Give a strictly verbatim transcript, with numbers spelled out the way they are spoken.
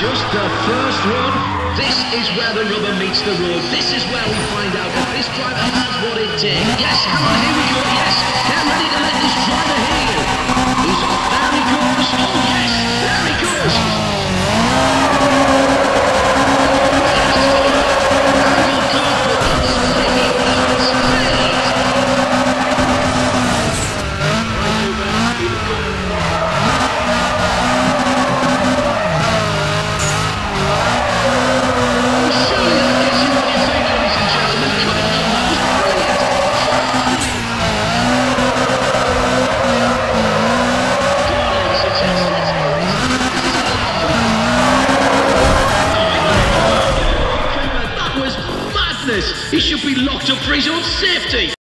just the first run. This is where the rubber meets the road. This is where we find out if this driver has what it takes. Yes, come on, here we go, yes. Get ready to let this driver hear you. He's off, there he goes. Oh yes, there he goes. He should be locked up for his own sake.